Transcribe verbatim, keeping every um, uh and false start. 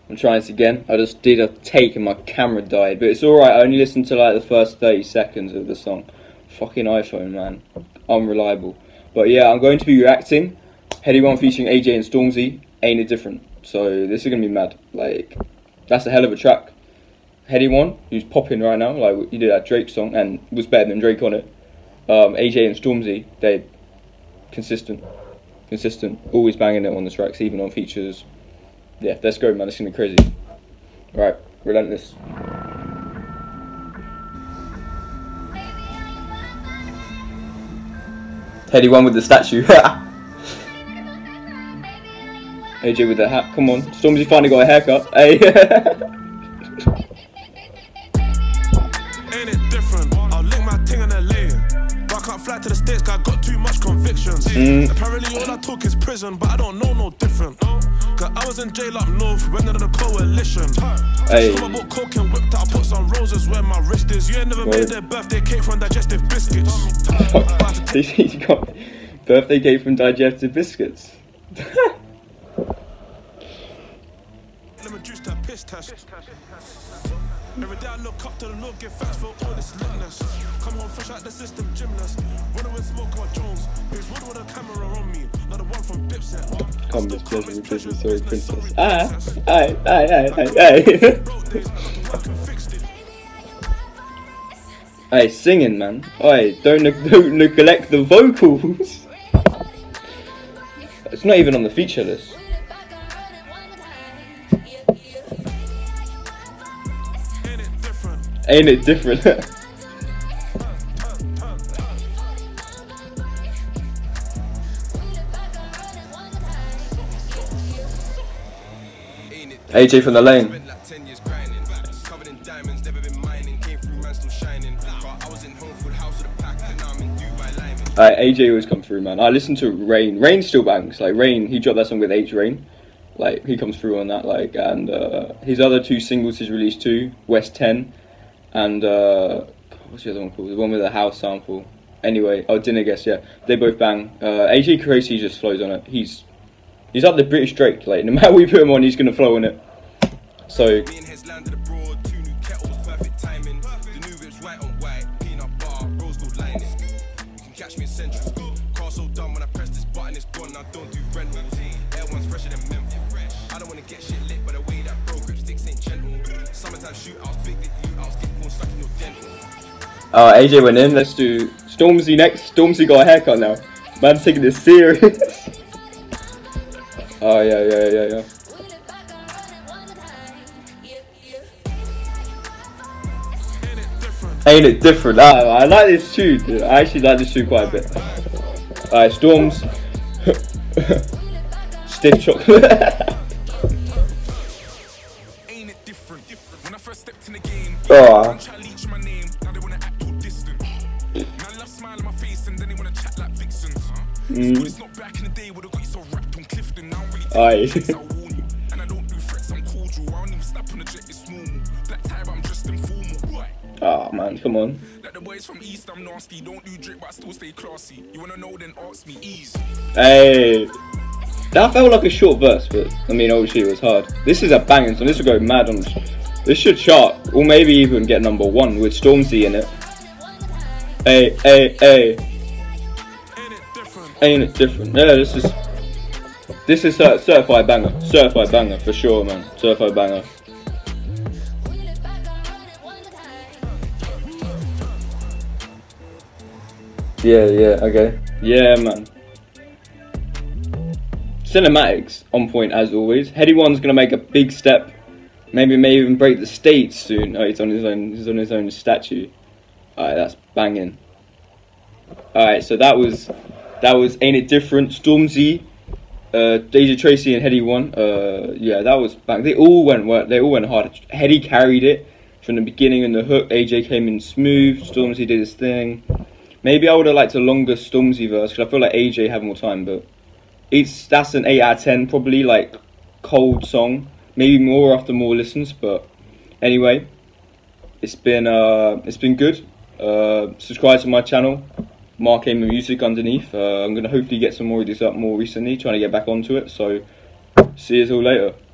I'm trying this again. I just did a take and my camera died, but it's alright. I only listened to like the first thirty seconds of the song. Fucking iPhone, man. Unreliable. But yeah, I'm going to be reacting. Headie one featuring A J and Stormzy. Ain't It Different. So this is going to be mad. Like, that's a hell of a track. Headie one, who's popping right now. Like, he did that Drake song and was better than Drake on it. Um, A J and Stormzy, they consistent. Consistent. Always banging it on the tracks, even on features. Yeah, let's go, man. It's going to be crazy. Alright, relentless. Headie one with the statue. A J with the hat. Come on. Stormzy finally got a haircut. Hey. Ain't it different? I'll lick my ting in L A. But I can't fly to the States, cause I got too much convictions. Mm. Apparently all I talk is prison, but I don't know no different. Cause I was in jail up north, went under the coalition. Hey. I bought coke and whipped out, I put some roses where my wrist is. You ain't never made their birthday cake from digestive biscuits. He's got birthday cake from digestive biscuits. Lemon juice to piss test. Every day I look up to the Lord, give thanks for all this litness. Come home fresh out the system, gymnast. Running with smoke or Jones. Here's wood with a camera on me. Not the one from Dipset. Come this pleasure, pleasure, sorry, princess. Ah, aye, aye, aye, aye, aye. Hey, singing, man. Oi, don't, ne don't neglect the vocals. It's not even on the feature list. Ain't it different? A J from the lane. Alright, A J always come through, man. I listen to Rain. Rain still bangs. Like Rain, he dropped that song with H Rain. Like he comes through on that. Like and uh, his other two singles he's released too. West ten. And, uh, what's the other one called? The one with the house sample. Anyway, oh, Dinner Guest, yeah. They both bang. Uh, A J Crazy just flows on it. He's he's like the British Drake. Like, no matter what we put him on, he's going to flow on it. So... Oh, A J went in. Let's do Stormzy next. Stormzy got a haircut now. Man's taking this serious. Oh yeah, yeah, yeah, yeah. Ain't it different? Ah, I like this tune. Dude. I actually like this tune quite a bit. Alright, Storms. Stiff chocolate. Ain't it different? When I first stepped in the game, oh. Mm. It's not back in the day where they got you so wrapped on Clifton. Now I'm really taking and I don't do threats, I'm cordial. I don't even snap on the jet, it's normal. Black tie, but I'm just informal. Oh man, come on. Like the boys from East, I'm nasty. Don't do drip, but I still stay classy. You wanna know, then ask me, ease. Hey. That felt like a short verse, but I mean, obviously it was hard. This is a banging song. This will go mad on. This should chart, or maybe even get number one with Stormzy in it. Hey, hey, hey. Ain't it different? Yeah, this is this is cert certified banger, certified banger for sure, man. Certified banger. Yeah, yeah, okay, yeah, man. Cinematics on point as always. Headie one's gonna make a big step. Maybe may even break the States soon. Oh, he's on his own. He's on his own statue. Alright, that's banging. Alright, so that was. That was Ain't It Different, Stormzy, uh, D J Tracy and Headie one. Uh, yeah, that was bang. They all went they all went hard. Headie carried it from the beginning in the hook. A J came in smooth. Stormzy did his thing. Maybe I would have liked a longer Stormzy verse because I feel like A J had more time. But it's that's an eight out of ten probably, like cold song. Maybe more after more listens. But anyway, it's been uh, it's been good. Uh, subscribe to my channel. Mark Aim Music underneath. Uh, I'm going to hopefully get some more of this up more recently, trying to get back onto it. So, see you all later.